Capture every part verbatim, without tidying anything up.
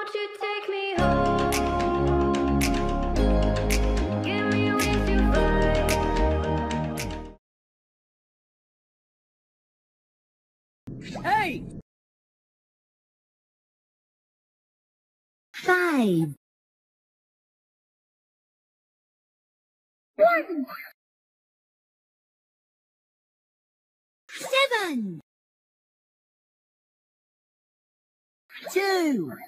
Won't you take me home? Give me wings to fly. Hey! Five. One. Seven. Two.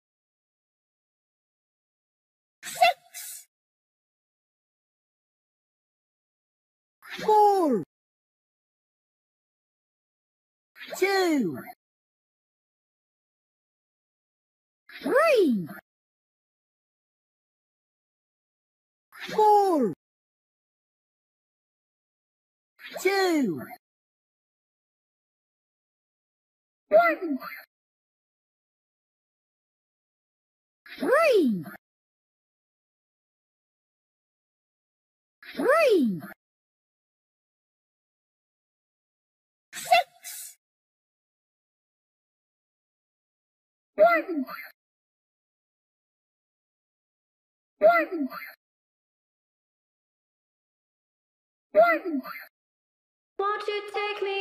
Six. Four. Two. Three. Four. Two. One. Three. Three. Six. One. One. One. Won't you take me